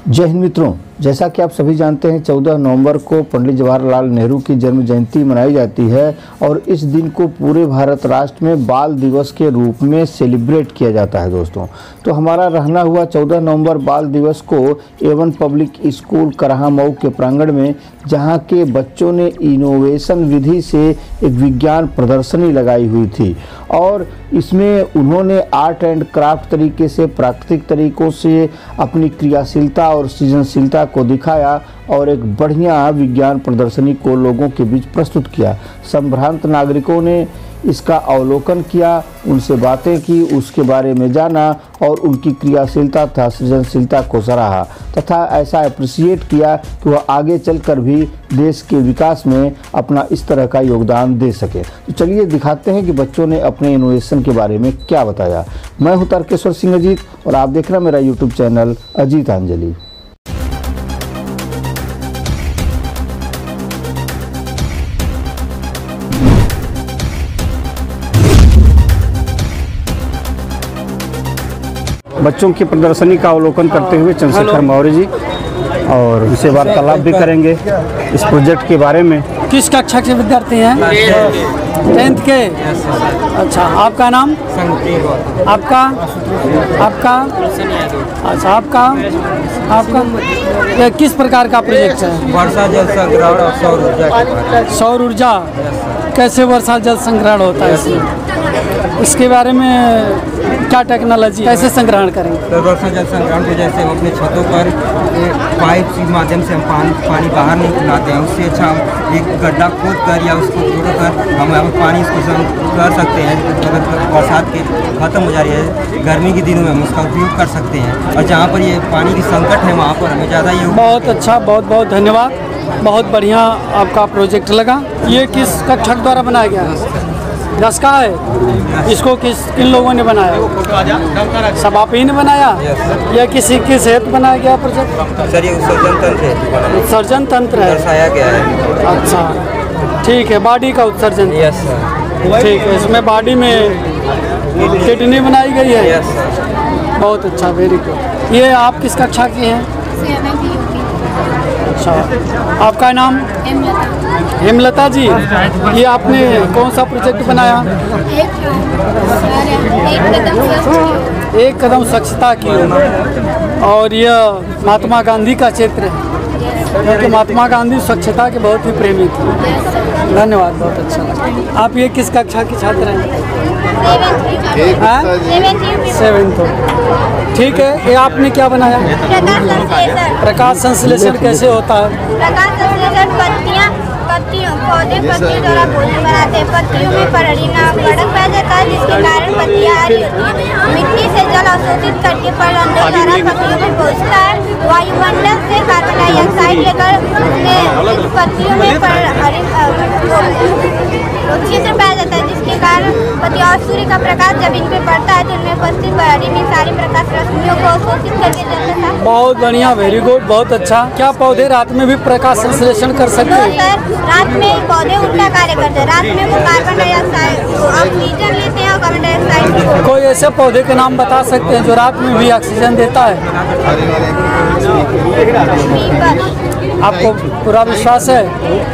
जय हिंद मित्रों, जैसा कि आप सभी जानते हैं 14 नवंबर को पंडित जवाहरलाल नेहरू की जन्म जयंती मनाई जाती है और इस दिन को पूरे भारत राष्ट्र में बाल दिवस के रूप में सेलिब्रेट किया जाता है। दोस्तों, तो हमारा रहना हुआ 14 नवंबर बाल दिवस को Avon public school Karaha Mau के प्रांगण में, जहां के बच्चों ने इनोवेशन विधि से एक विज्ञान प्रदर्शनी लगाई हुई थी और इसमें उन्होंने आर्ट एंड क्राफ्ट तरीके से, प्राकृतिक तरीकों से अपनी क्रियाशीलता और सृजनशीलता को दिखाया और एक बढ़िया विज्ञान प्रदर्शनी को लोगों के बीच प्रस्तुत किया। संभ्रांत नागरिकों ने इसका अवलोकन किया, उनसे बातें की, उसके बारे में जाना और उनकी क्रियाशीलता तथा सृजनशीलता को सराहा तथा ऐसा अप्रिशिएट किया कि वह आगे चलकर भी देश के विकास में अपना इस तरह का योगदान दे सके। तो चलिए दिखाते हैं कि बच्चों ने अपने इनोवेशन के बारे में क्या बताया। मैं हूं तारकेश्वर सिंह अजीत और आप देख रहे हैं मेरा यूट्यूब चैनल अजीतांजलि। बच्चों की प्रदर्शनी का अवलोकन करते हुए चंद्रशेखर मौर्य जी और उनसे वार्तालाप भी करेंगे इस प्रोजेक्ट के बारे में। किस कक्षा के विद्यार्थी हैं? 10th के। अच्छा, आपका नाम? आपका अच्छा, आपका ये किस प्रकार का प्रोजेक्ट है? वर्षा जल संग्रहण और सौर ऊर्जा। सौर ऊर्जा कैसे वर्षा जल संग्रहण होता है इसमें? इसके बारे में क्या टेक्नोलॉजी, कैसे संग्रहण करेंगे? तो वर्षा जल संग्रहण को जैसे हम अपने छतों पर पाइप के माध्यम से हम पानी बाहर नहीं लाते हैं, उससे अच्छा हम एक गड्ढा खोद कर या उसको जोड़कर हम पानी इसको कर सकते हैं। अगर बरसात के खत्म हो जा रही है, गर्मी के दिनों में हम उसका उपयोग कर सकते हैं और जहाँ पर ये पानी की संकट है वहाँ पर हमें ज़्यादा ये। बहुत अच्छा, बहुत बहुत धन्यवाद। बहुत बढ़िया आपका प्रोजेक्ट लगा। ये किस कक्षा द्वारा बनाया गया? 10 का है। इसको किन लोगों ने बनाया? सब आप ही ने बनाया या किसी के सेहत बनाया गया प्रोजेक्ट? सर, ये उत्सर्जन तंत्र है। उत्सर्जन तंत्र है, दर्शाया गया है। अच्छा, ठीक है। बॉडी का उत्सर्जन। Yes sir. ठीक है। इसमें बॉडी में किडनी बनाई गई है। Yes sir. बहुत अच्छा, वेरी गुड। ये आप किस कक्षा की हैं? अच्छा, आपका नाम? हेमलता जी। ये आपने कौन सा प्रोजेक्ट बनाया? एक कदम स्वच्छता की ओर। और यह महात्मा गांधी का क्षेत्र है क्योंकि महात्मा गांधी स्वच्छता के बहुत ही प्रेमी थे। धन्यवाद, बहुत अच्छा लगा। आप ये किस कक्षा की छात्र हैं? 7th। ठीक है। ये आपने क्या बनाया? प्रकाश संश्लेषण कैसे होता है? प्रकाश संश्लेषण पत्तियों द्वारा भोजन बनाते हैं। पत्तियों में कड़क पाया जाता है जिसके कारण पत्तियां हरी होती हैं। मिट्टी से जल अवशोषित करके पर्यावरण द्वारा पत्तियों में पहुँचता है। वायुमंडल से कार्बन डाइऑक्साइड लेकर पत्तियों में छिद्र पाया जाता है जिसके कारण पत्तियां और सूर्य का प्रकाश जब इन पे पड़ता है तो इनमें उपस्थित बॉडी में सारी प्रकाश रश्मियों को अवशोषित करके जाता है। बहुत बढ़िया, वेरी गुड, बहुत अच्छा। क्या पौधे रात में भी प्रकाश संश्लेषण कर सकते हैं? सर, रात में पौधे उल्टा कार्य करते हैं। रात में वो कार्बन डाइऑक्साइड ऑक्सीजन लेते हैं और कार्बन डाइऑक्साइड। कोई ऐसे पौधे के नाम बता सकते हैं जो रात में भी ऑक्सीजन देता है? आपको पूरा विश्वास है?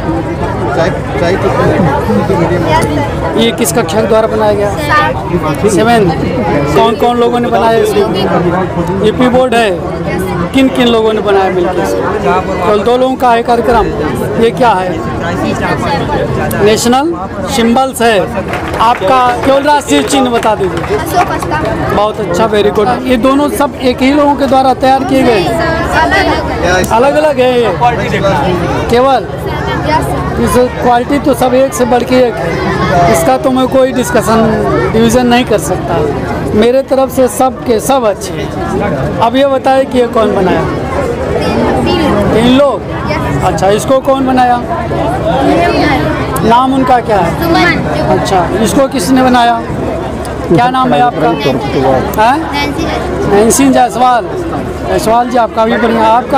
ये किस कक्षा के द्वारा बनाया गया? 7th। कौन कौन लोगों ने बनाया इसको? यूपी बोर्ड है। किन किन लोगों ने बनाया मिलकर? केवल 2 लोगों का है कार्यक्रम। ये क्या है? नेशनल सिंबल्स है। आपका केवल राष्ट्रीय चिन्ह बता दीजिए। बहुत अच्छा, वेरी गुड। ये दोनों सब एक ही लोगों के द्वारा तैयार किए गए? अलग अलग है ये केवल? इस क्वालिटी तो सब एक से बढ़ के एक है। इसका तो मैं कोई डिस्कशन डिवीज़न नहीं कर सकता। मेरे तरफ से सब के सब अच्छे। अब ये बताए कि ये कौन बनाया? 3 लोग। अच्छा, इसको कौन बनाया? नाम उनका क्या है? अच्छा, इसको किसने बनाया? क्या नाम है आपका? नैन्सी जायसवाल। जायसवाल जी, आपका भी बढ़िया। आपका?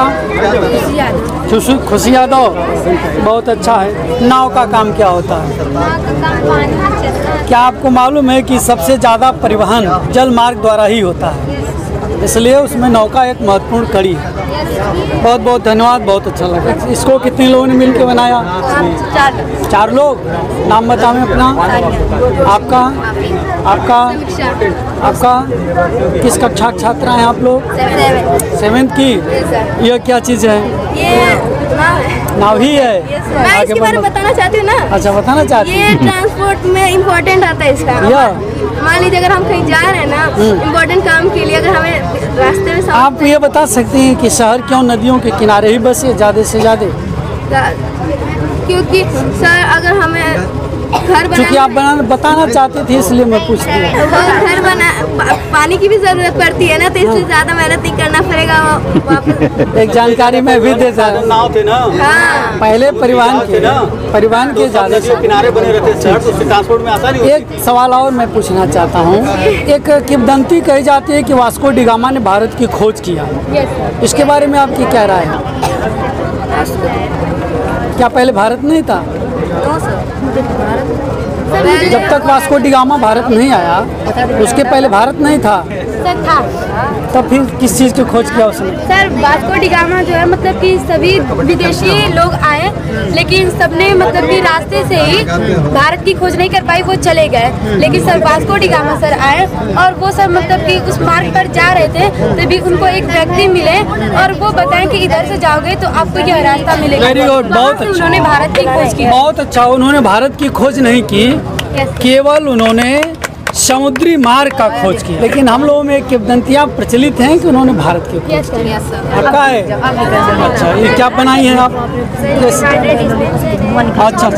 खुशी यादव। बहुत अच्छा है। नाव का काम क्या होता है? क्या आपको मालूम है कि सबसे ज़्यादा परिवहन जल मार्ग द्वारा ही होता है? इसलिए उसमें नौका एक महत्वपूर्ण कड़ी है। बहुत बहुत धन्यवाद, बहुत अच्छा लगा। इसको कितने लोगों ने मिलकर बनाया? 4 लोग। नाम बताओ अपना। आपका आपका आपका किस कक्षा के छात्रा हैं आप लोग? 7th की। यह क्या चीज़ है? नाव ही है। मैं इसके बारे में बताना चाहती हूँ ना। अच्छा, बताना चाहती हूँ। ये ट्रांसपोर्ट में इम्पोर्टेंट आता है इसका। मान लीजिए अगर हम कहीं जा रहे हैं ना इम्पोर्टेंट काम के लिए, अगर हमें रास्ते में आप ये बता सकते हैं कि शहर क्यों नदियों के किनारे ही बसे ज़्यादा से ज़्यादा? क्योंकि सर अगर हमें घर क्योंकि आप बताना चाहते थे इसलिए मैं पूछती हूँ। घर बना पानी की भी जरूरत पड़ती है ना, तो इसलिए ज्यादा मेहनत नहीं करना पड़ेगा वापस। एक जानकारी मैं भी देता हूँ। नाव थे ना। हाँ। पहले परिवहन के ज्यादा किनारे बने रहते शहर, तो ट्रांसपोर्ट में आसानी होती है। एक सवाल और मैं पूछना चाहता हूँ। एक किंवदंती कही जाती है कि वास्को डी गामा ने भारत की खोज किया, इसके बारे में आपकी क्या राय है? क्या पहले भारत नहीं था? जब तक वास्को डी गामा भारत नहीं आया उसके पहले भारत नहीं था? सर था। तब फिर किस चीज़ की खोज किया उसने? सर वास्को डी गामा जो है मतलब कि सभी विदेशी लोग आए, लेकिन सबने मतलब कि रास्ते से ही भारत की खोज नहीं कर पाई, वो चले गए। लेकिन sir Vasco da Gama sir आए और वो सब मतलब कि उस मार्ग पर जा रहे थे, तभी उनको एक व्यक्ति मिले और वो बताएं कि इधर से जाओगे तो आपको यह रास्ता मिलेगा। वेरी गुड, बहुत अच्छा। उन्होंने भारत की खोज की। बहुत अच्छा। उन्होंने भारत की खोज नहीं की, केवल उन्होंने समुद्री मार्ग का खोज की। लेकिन हम लोगों में किंवदंतियाँ प्रचलित हैं कि उन्होंने भारत की खोज की। आपका है? अच्छा, ये क्या बनाई है आप? अच्छा,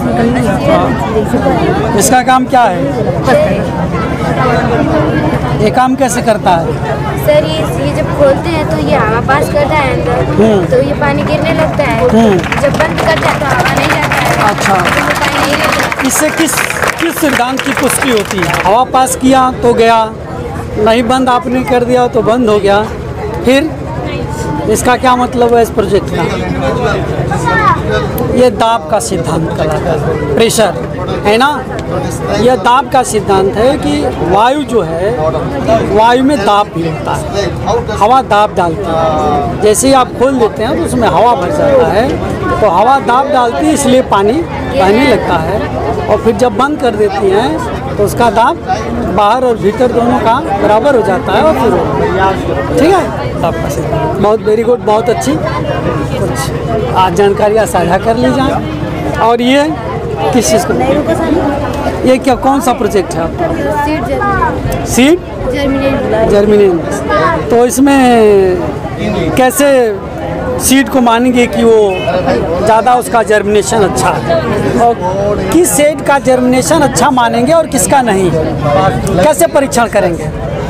इसका काम क्या है? ये काम कैसे करता है? सर ये जब खोलते हैं तो ये हवा पास करता है अंदर, तो ये पानी गिरने लगता है। जब बंद करता है तो हवा नहीं जाता है। अच्छा, इससे किस सिद्धांत की पुष्टि होती है? हवा पास किया तो गया, नहीं बंद आपने कर दिया तो बंद हो गया, फिर इसका क्या मतलब है इस प्रोजेक्ट का? ये दाब का सिद्धांत कहलाता है, प्रेशर है ना। यह दाब का सिद्धांत है कि वायु जो है, वायु में दाब भी होता है, हवा दाब डालती है। जैसे ही आप खोल देते हैं तो उसमें हवा भर जाता है, तो हवा दाब डालती है, इसलिए पानी बहने लगता है। और फिर जब बंद कर देती हैं तो उसका दाब बाहर और भीतर दोनों का बराबर हो जाता है और फिर ठीक है। दाब का सिद्धांत बहुत वेरी गुड, बहुत अच्छी। कुछ आज जानकारियाँ साझा कर ली जाए। और ये किस चीज़ को? ये क्या, कौन सा प्रोजेक्ट है आपका? Seed germination. तो इसमें कैसे सीड को मानेंगे कि वो ज़्यादा उसका जर्मिनेशन अच्छा है, और किस सीड का जर्मिनेशन अच्छा मानेंगे और किसका नहीं, कैसे परीक्षण करेंगे?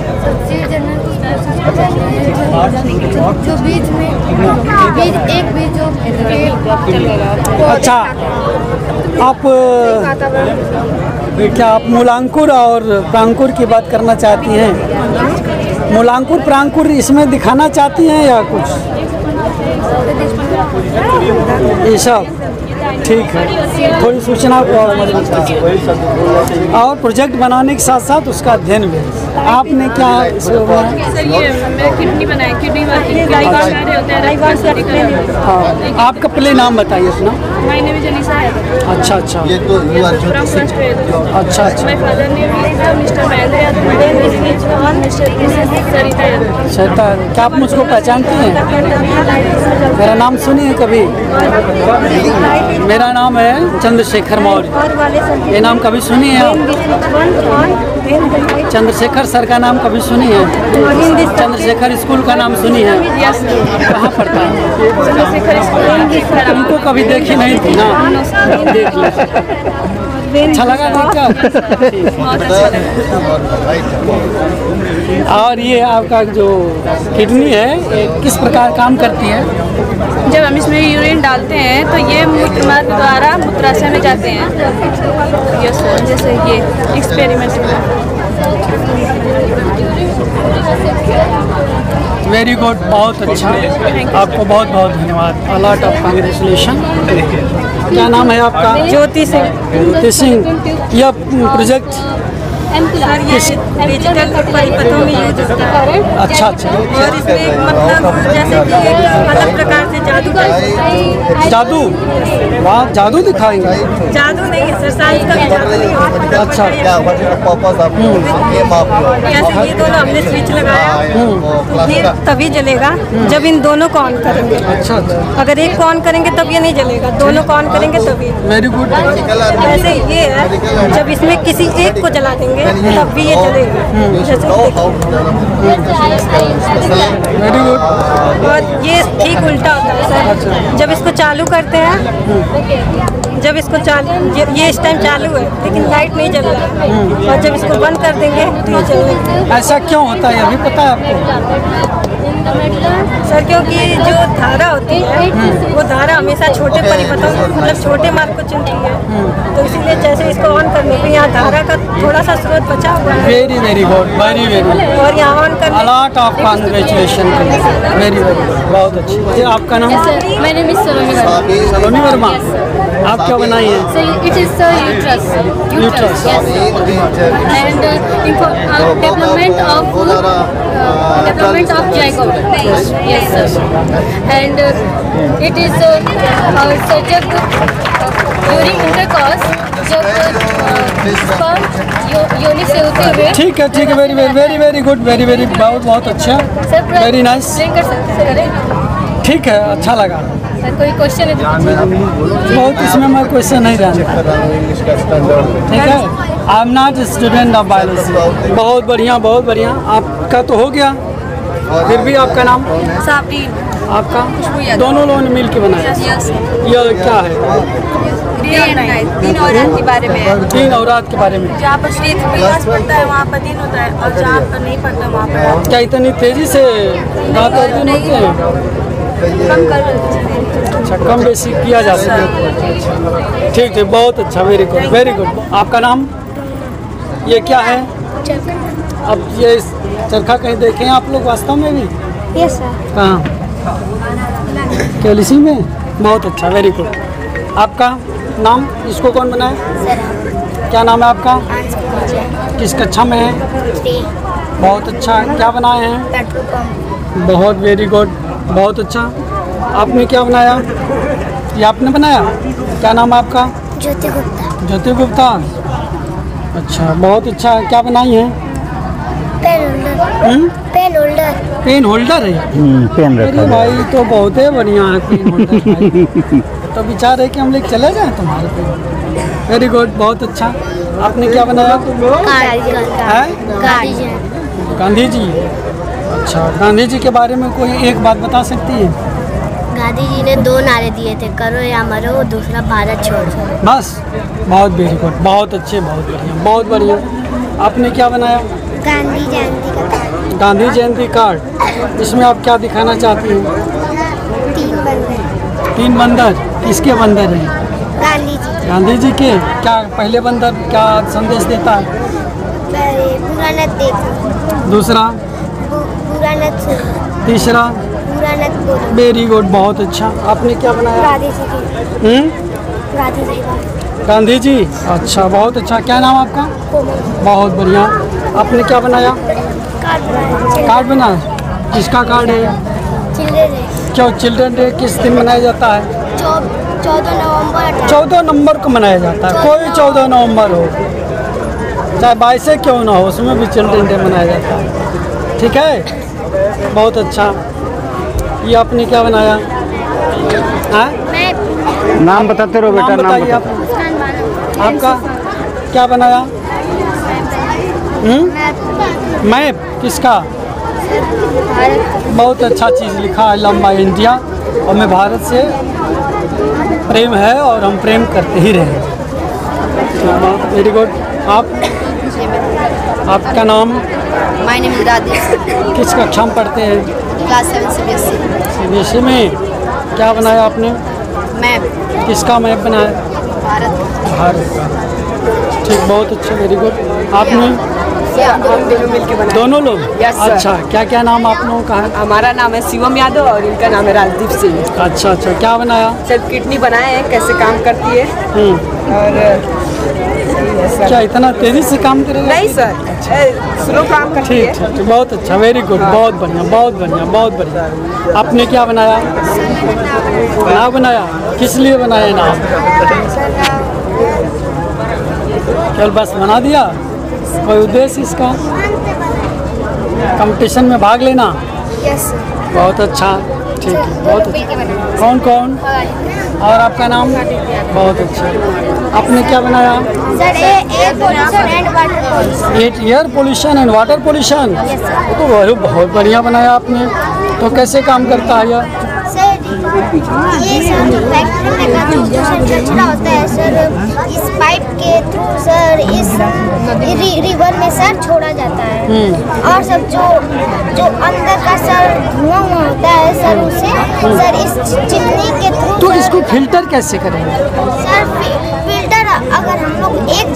जो बीज में एक बीज जो अच्छा, आप क्या आप मूलांकुर और प्रांकुर की बात करना चाहती हैं? मूलांकुर प्रांकुर इसमें दिखाना चाहती हैं या कुछ ये सब? ठीक है, थोड़ी सूचना को और मजबूत कीजिए। और प्रोजेक्ट बनाने के साथ साथ उसका अध्ययन भी। आपने क्या इसको बनाया? सर ये मैं किडनी बनाई, किडनी हाँ, आपका पहले नाम बताइए अपना। माय नेम इज अनीसा है। अच्छा अच्छा, फ्रॉम फर्स्ट ग्रेड। अच्छा अच्छा। My father name is mister Mahendra Yadav, mister Sarita Yadav. Sarita, क्या आप मुझको पहचानती हैं? मेरा नाम सुनिए कभी? मेरा नाम है चंद्रशेखर मौर्य। ये नाम कभी सुनी है आप? चंद्रशेखर सर का नाम कभी सुनी है? चंद्रशेखर स्कूल का नाम सुनी है? कहाँ पढ़ता है? चंद्रशेखर स्कूल। उनको कभी देखी नहीं थी ना? देख ले, अच्छा लगा देखकर। और ये आपका जो किडनी है ये किस प्रकार काम करती है? जब हम इसमें यूरिन डालते हैं तो ये मूत्र मार्ग द्वारा मूत्राशय में जाते हैं। यस सर, जैसे ये एक्सपेरिमेंट। वेरी गुड, बहुत अच्छा। आपको बहुत बहुत धन्यवाद। A lot of congratulation. क्या नाम है आपका? ज्योति सिंह। ज्योति सिंह। यह प्रोजेक्ट सर ये डिजिटल परिपथों में यूज होता है। अच्छा अच्छा। और इसमें मतलब जैसे कि एक अलग प्रकार से जादू जादू, वहाँ जादू दिखाएंगे? जादू नहीं है सर, साइंस का भी जादू नहीं है। अच्छा। जैसे ये दोनों हमने स्विच लगाया तो ये तभी जलेगा जब इन दोनों को ऑन करेंगे। अच्छा अच्छा, अगर एक को ऑन करेंगे तब ये नहीं जलेगा, दोनों को ऑन करेंगे तभी। Very good. वैसे ये है जब इसमें किसी एक को जला देंगे तब भी ये जलेगा। जैसे वेरी गुड। और ये ठीक उल्टा होता है सर, जब इसको चालू करते हैं, जब इसको चालू ये इस टाइम चालू है लेकिन लाइट नहीं जल रहा है, और जब इसको बंद कर देंगे तो ये जलेगा। ऐसा क्यों होता है अभी पता है आपको? सर क्योंकि जो धारा होती है वो धारा हमेशा छोटे परिपथों मतलब छोटे मार्ग को चुनती है, तो इसीलिए जैसे इसको ऑन करने पे यहाँ धारा का थोड़ा सा स्रोत बचा हुआ है। Very very good, very very. और यहाँ ऑन करने a lot of congratulation, very very, बहुत अच्छी। ये आपका नाम? My name is Saloni Verma. Saloni Verma, आप क्या बनाई हैं? Sir it is uterus. Uterus. And development of zygote. Yes sir. And it is sir जब ड्यूरिंग इंटरकॉर्स जब स्पर्म योनि से होते हुए। ठीक है ठीक है, very very very very good, very very, बहुत बहुत अच्छा, वेरी नाइस। कर सकते हैं? ठीक है, अच्छा लगा। सर कोई क्वेश्चन है तो पूछिए। बहुत इसमें मैं क्वेश्चन नहीं जानता, ठीक है। I am not student of biology. बहुत बढ़िया बहुत बढ़िया, आपका तो हो गया। फिर भी आपका नाम? साबरी। आपका? दोनों लोगों ने मिल के बनाया। ये क्या है? तीन औरत के बारे में है। तीन औरत के बारे में। जहाँ पर श्री प्रकाश पड़ता है वहाँ पर दिन होता है, और जहाँ पर नहीं पड़ता वहाँ पर क्या इतनी तेजी से रात और दिन होते हैं? अच्छा, कम बेसी किया जा सकता है। ठीक है, बहुत अच्छा, वेरी गुड वेरी गुड। आपका नाम? ये क्या है? अब ये चरखा कहीं देखे हैं आप लोग वास्तव में भी? Yes sir. कहाँ? केवल इसी में? बहुत अच्छा, वेरी गुड। आपका नाम? इसको कौन बनाया? क्या नाम है आपका? किस कक्षा में है? बहुत अच्छा, क्या बनाए हैं? Petrol pump. बहुत वेरी गुड, बहुत अच्छा। आपने क्या बनाया? ये आपने बनाया? क्या नाम है आपका? ज्योति गुप्ता। ज्योति गुप्ता, अच्छा, बहुत अच्छा। क्या बनाई है? Pen holder. Pen holder. Pen holder है? पेन अरे रखा है। भाई तो बहुत ही बढ़िया है पेन होल्डर भाई। तो विचार है कि हम लोग चले जाएं तुम्हारे पे। वेरी गुड, बहुत अच्छा। आपने क्या बनाया? गांधी जी। अच्छा, गांधी जी के बारे में कोई एक बात बता सकती है? गांधी जी ने 2 नारे दिए थे, करो या मरो, दूसरा भारत छोड़ो। बस, बहुत वेरी गुड, बहुत अच्छे, बहुत बढ़िया, बहुत बढ़िया। आपने क्या बनाया? गांधी जयंती का कार्ड। गांधी जयंती कार्ड। इसमें आप क्या दिखाना चाहती हैं? 3 बंदर। 3 बंदर? किसके बंदर हैं? गांधी जी। गांधी जी के। क्या पहले बंदर क्या संदेश देता है? बुरा न देखो। दूसरा? बुरा न सुनो। तीसरा? बुरा न बोलो। वेरी गुड, बहुत अच्छा। आपने क्या बनाया? गांधी जी की। गांधी जी का। गांधी जी, अच्छा, बहुत अच्छा। क्या नाम आपका? बहुत बढ़िया। आपने क्या बनाया? कार्ड बनाया। कार्ड बनाया? किसका कार्ड है? Children day. क्यों चिल्ड्रन डे किस दिन मनाया जाता है? 14 नवंबर। 14 नवंबर को मनाया जाता है। कोई 14 नवंबर हो, चाहे 22 क्यों ना हो, उसमें भी चिल्ड्रन डे मनाया जाता है। ठीक है, बहुत अच्छा। ये आपने क्या बनाया? हाँ, नाम बताते रहो बेटा, नाम नाम बताइए आप। आपका क्या बनाया? मैप? किसका? बहुत अच्छा चीज़ लिखा है, लंबा इंडिया, और मैं भारत से प्रेम है और हम प्रेम करते ही रहे। Very good. आपका नाम? My name is Radhesh. किस कक्षा में पढ़ते हैं? Class 7 CBSE। CBSE में। क्या बनाया आपने? मैप। किसका मैप बनाया? भारत। भारत का। ठीक, बहुत अच्छा, वेरी गुड। आपने? हम दोनों मिलके बनाए। दोनों लोग? Yes, sir। अच्छा, क्या क्या नाम आप लोगों का है? हमारा नाम है शिवम यादव और इनका नाम है राजदीप सिंह। अच्छा अच्छा, क्या बनाया? सर किडनी बनाए हैं, कैसे काम करती है, और क्या इतना तेजी से काम करेगा? नहीं सर, स्लो काम करती है। ठीक, बहुत अच्छा, वेरी गुड, बहुत बढ़िया, बहुत बढ़िया, बहुत बढ़िया। आपने क्या बनाया? नाव बनाया? किस लिए बनाया नाव? केवल बस बना दिया? कोई उद्देश्य इसका? कंपटीशन में भाग लेना? यस। बहुत अच्छा, ठीक है, बहुत अच्छा। कौन कौन? और आपका नाम? बहुत अच्छा। आपने क्या बनाया? Sir air pollution and water pollution. Air pollution and water pollution, तो बहुत बढ़िया बनाया आपने। तो कैसे काम करता है यह? सर ये सर जो फैक्ट्री में का जो कचरा होता है सर, इस पाइप के थ्रू सर इस रिवर में सर छोड़ा जाता है। और सब जो अंदर का सर धुआं होता है सर, उसे सर इस चिमनी के थ्रू। तो इसको फिल्टर कैसे करेंगे? सर फिल्टर अगर हम लोग एक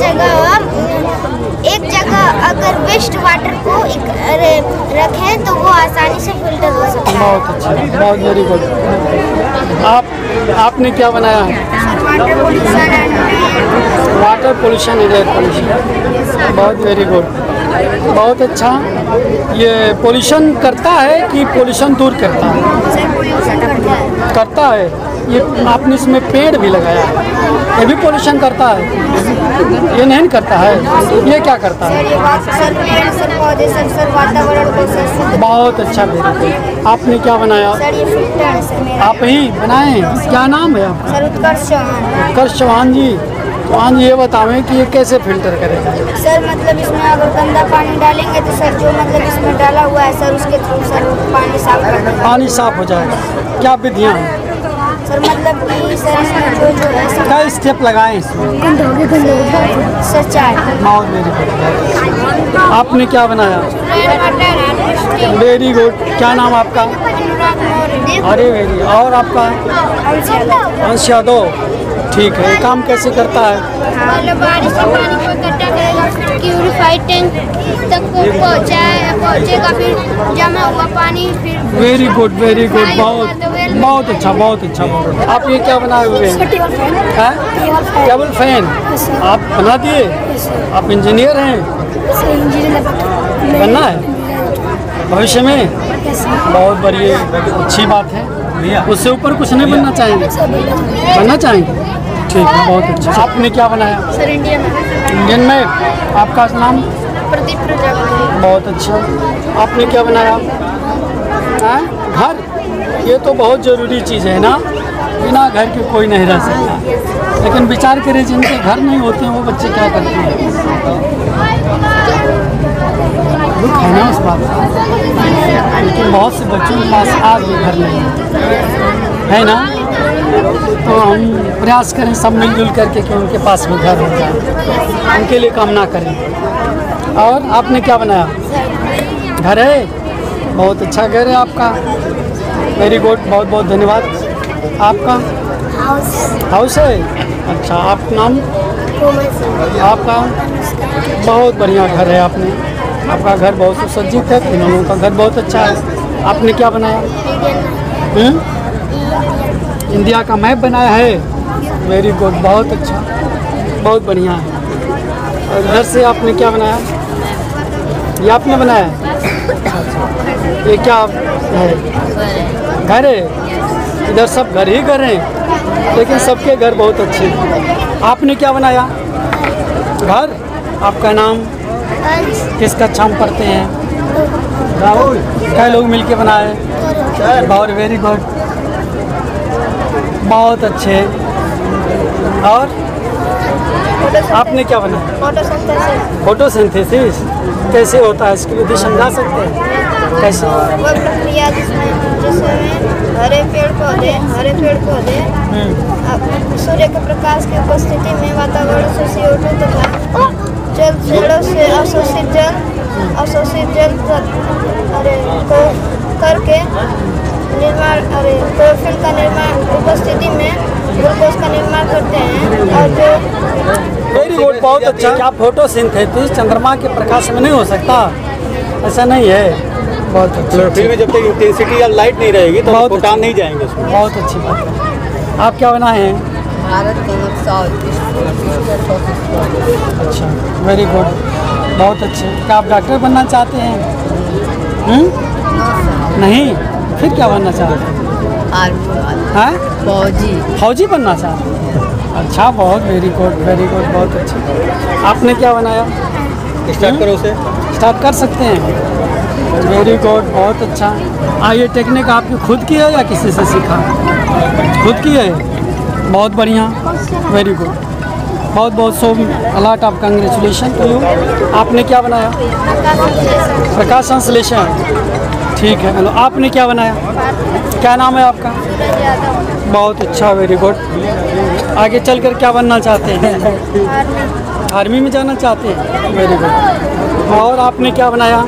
जगह अगर वेस्ट वाटर को रखें तो वो आसानी से फिल्टर हो सकता है। बहुत अच्छा, बहुत वेरी गुड। आपने क्या बनाया है? Water pollution and water pollution and air pollution, बहुत वेरी गुड, बहुत अच्छा। ये पोल्यूशन करता है कि पोल्यूशन दूर करता है? करता है। ये आपने इसमें पेड़ भी लगाया है, ये भी पोल्यूशन करता है? ये नहीं करता है, ये क्या करता है? वातावरण को बहुत अच्छा, वेरी गुड। आपने क्या बनाया? सर ये फिल्टर है सर मेरा। आप ही बनाए हैं? क्या नाम है आपका? सर उत्कर्ष चौहान। उत्कर्ष चौहान जी। चौहान जी, ये बतावें कि ये कैसे फिल्टर करेगा? सर मतलब इसमें अगर गंदा पानी डालेंगे तो सर जो मतलब इसमें डाला हुआ है सर उसके थ्रू सर पानी साफ कर देगा। पानी साफ हो जाएगा। क्या विधियाँ हैं? सर मतलब कि सर इसमें जो है सर क्या स्टेप लगाए इसमें? सर 4। बहुत वेरी गुड। आपने क्या बनाया? Very good. क्या नाम आपका? अरे वेरी। और आपका? अंश यादव। ठीक है, ये काम कैसे करता है? बारिश से पानी को इकट्ठा करेगा, फिर प्यूरिफाइड टैंक तक पहुँचेगा, फिर जमा हुआ पानी फिर। वेरी गुड, वेरी गुड, बहुत बहुत अच्छा, बहुत अच्छा। आप ये क्या बनाए हुए हैं? टेबल फैन आप बना दिए? आप इंजीनियर हैं? बनना है भविष्य में? बहुत बढ़िया, अच्छी बात है। उससे ऊपर कुछ नहीं बनना चाहेंगे? बनना चाहेंगे, ठीक है, बहुत अच्छा। आपने क्या बनाया? सर इंडियन में। आपका नाम? प्रदीप प्रजापति। बहुत अच्छा। आपने क्या बनाया? घर। ये तो बहुत ज़रूरी चीज़ है ना, बिना घर के कोई नहीं रह सकता। लेकिन विचार करें जिनके घर नहीं होते हैं वो बच्चे क्या करते हैं? दुख है ना उस बात का, लेकिन बहुत से बच्चों के पास आज भी घर नहीं है ना। तो हम प्रयास करें सब मिलजुल करके कि उनके पास भी घर हो जाए, उनके लिए कामना करें। और आपने क्या बनाया? घर है, बहुत अच्छा घर है आपका, वेरी गुड, बहुत बहुत धन्यवाद। आपका? हाउस है, अच्छा। आप नाम? आपका? बहुत बढ़िया घर है आपने, आपका घर बहुत सुसज्जित है, इन लोगों का घर बहुत अच्छा है। आपने क्या बनाया? इंडिया का मैप बनाया है, वेरी गुड, बहुत अच्छा, बहुत बढ़िया है। और इधर से आपने क्या बनाया? ये आपने बनाया है? ये क्या है? घर है? इधर सब घर ही घर हैं, लेकिन सबके घर बहुत अच्छे हैं। आपने क्या बनाया? घर। आपका नाम? किसका कक्षा में पढ़ते हैं? राहुल। क्या लोग मिलके बनाए? बहुत वेरी गुड, बहुत अच्छे। और आपने क्या बनाया? फोटोसिंथेसिस कैसे होता है, इसकी विधि समझा सकते हैं? कैसे? वो प्रक्रिया जिसमें हरे पेड़ पौधे सूर्य के प्रकाश की उपस्थिति में वातावरण से CO2 तथा जलों से अवशोषित जल करके निर्माण क्लोरोफिल का निर्माण उपस्थिति में ग्लूकोज का निर्माण करते हैं। और जो वेरी गुड, बहुत अच्छा। क्या फोटोसिंथेसिस चंद्रमा के प्रकाश में नहीं हो सकता? ऐसा नहीं है, बहुत अच्छा। फिर भी जब तक इंटेंसिटी या लाइट नहीं रहेगी तो फोटॉन नहीं जाएंगे उसमें। बहुत अच्छी बात है। आप क्या बनाए हैं? भारत का नक्शा। अच्छा, वेरी गुड, बहुत अच्छे। क्या आप डॉक्टर बनना चाहते हैं? नहीं, फिर क्या बनना चाहते हैं? हाँ, फौजी बनना चाहते हैं। अच्छा, बहुत वेरी गुड, बहुत अच्छे। आपने क्या बनाया? स्टार्ट करो उसे। स्टार्ट कर सकते हैं। वेरी गुड, बहुत अच्छा। ये टेक्निक आपकी खुद की है या किसी से सीखा? खुद की है, बहुत बढ़िया, वेरी गुड, बहुत so a lot of congratulation to you. आपने क्या बनाया? प्रकाश संश्लेषण, ठीक है। हेलो, आपने क्या बनाया? क्या नाम है आपका? बहुत अच्छा, वेरी गुड। आगे चलकर क्या बनना चाहते हैं? आर्मी में जाना चाहते हैं, वेरी गुड। और आपने क्या बनाया?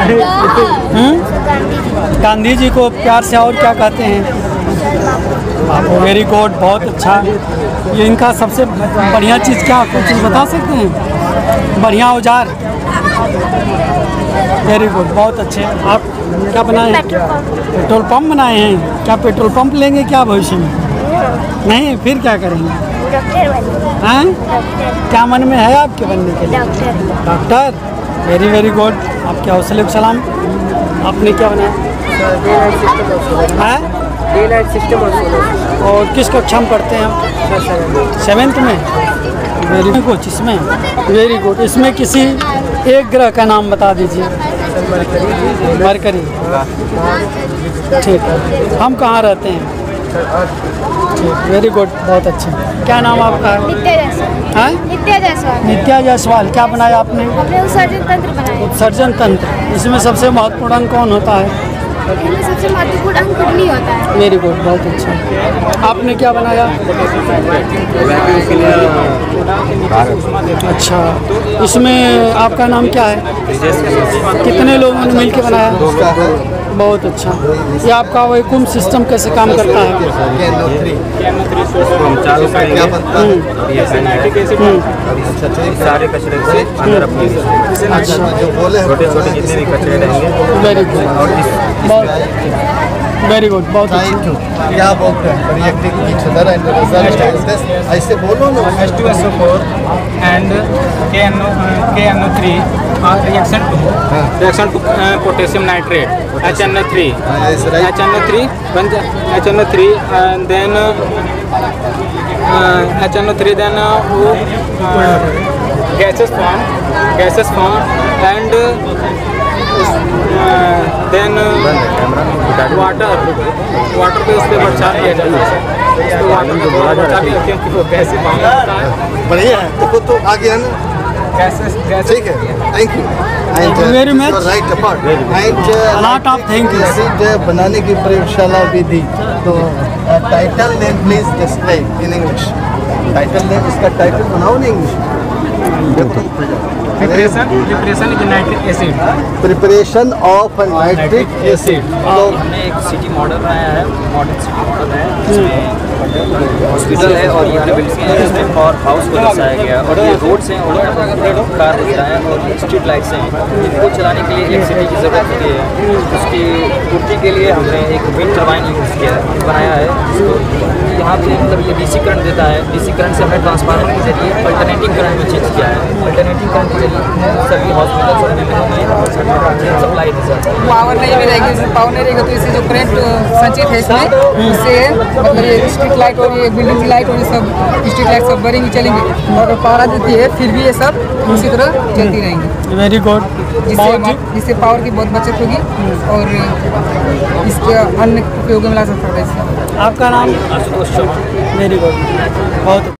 गांधी जी को प्यार से और क्या कहते हैं? वेरी गुड, बहुत अच्छा। ये इनका सबसे बढ़िया चीज़ क्या, कुछ चीज़ बता सकते हैं? बढ़िया औजार, वेरी गुड, बहुत अच्छे। आप क्या बनाए हैं? पेट्रोल पंप बनाए हैं। क्या पेट्रोल पंप लेंगे क्या भविष्य में? नहीं, फिर क्या करेंगे? हैं? क्या मन में है आपके बनने के लिए? डॉक्टर, वेरी गुड, आपके हौसले को सलाम। आपने क्या बनाया? डेलाइट सिस्टम और किस कक्षा में पढ़ते हैं आप? 7th में, वेरी गुड। इसमें वेरी गुड, इसमें किसी एक ग्रह का नाम बता दीजिए। मरकरी, ठीक है। हम कहाँ रहते हैं? ठीक, वेरी गुड, बहुत अच्छे। क्या नाम आपका है? नित्या जायसवाल। क्या बनाया आपने? उत्सर्जन तंत्र बनाया। उत्सर्जन तंत्र, इसमें सबसे महत्वपूर्ण अंग कौन होता है? सबसे महत्वपूर्ण अंग किडनी होता है। वेरी गुड, बहुत अच्छा। आपने क्या बनाया? अच्छा, इसमें आपका नाम क्या है? कितने लोगों ने मिलकर बनाया? बहुत अच्छा। ये आपका वैक्यूम सिस्टम कैसे काम करता है? सारे कचरे से अंदर अपने छोटे जितने भी कचरे रहेंगे। वेरी गुड, वेरी गुड, बहुत अच्छा। क्या बोलते हैं? Reacting each other and result is this. ऐसे बोलो ना। H2SO4 and KNO3 are reaction to potassium nitrate HNO3 and then gases form and then water पे उस पर बर्छा किया जाता है। क्योंकि वो गैसें बाहर आता है। बढ़िया है, तो आ गया ना। गैसेस ठीक है, thank you very much. Right apart and lot of thank you. बनाने की प्रयोगशाला भी दी। तो title name please display in English. Title name, इसका टाइटल बनाओ ना English. Preparation of nitric acid. Preparation of nitric acid. तो हमने एक सिटी मॉडल बनाया है, मॉडल सिटी मॉडल है जिसमें हॉस्पिटल है और ये बिल्डिंग है इसमें और हाउस को दर्शाया गया और ये रोड्स हैं और यहाँ पर कार दिख रहा है और स्ट्रीट लाइट्स हैं। इनको चलाने के लिए इलेक्ट्रिसिटी की ज़रूरत होती है। उसकी पूर्ति के लिए हमने एक विंड टर्बाइन यूज़ किया बनाया है। यहाँ पे मतलब ये डीसी करंट देता है। डीसी करंट से हमने ट्रांसफार्मर के जरिए अल्टरनेटिंग करंट में चेंज किया है। अल्टरनेटिंग करंट के जरिए सभी हॉस्पिटल्स और में सप्लाई दी जाती है। पावर नहीं मिलेगी, पावर नहीं रहेगा तो इससे जो करंट संचित है इसमें उससे मतलब ये स्ट्रीट लाइट और ये बिल्डिंग की लाइट और ये सब स्ट्रीट लाइट सब बढ़ेंगी, चलेंगी और पावर देती है फिर भी ये सब उसी तरह चलती रहेंगी। वेरी गुड, जिससे पावर की बहुत बचत होगी और इसके अन्य उपयोग में ला सकता है। आपका नाम? आशुतोष। वेरी गुड, बहुत